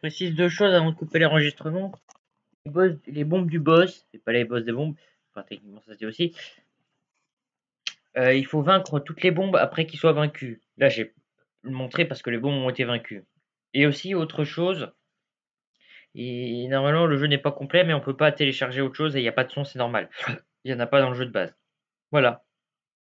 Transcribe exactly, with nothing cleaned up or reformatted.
précise deux choses avant de couper l'enregistrement. Les, boss- les bombes du boss, c'est pas les boss des bombes, enfin techniquement ça se dit aussi. Euh, il faut vaincre toutes les bombes après qu'ils soient vaincus. Là j'ai montré parce que les bombes ont été vaincues. Et aussi autre chose, et normalement le jeu n'est pas complet mais on peut pas télécharger autre chose et il n'y a pas de son, c'est normal. Il n'y en a pas dans le jeu de base. Voilà.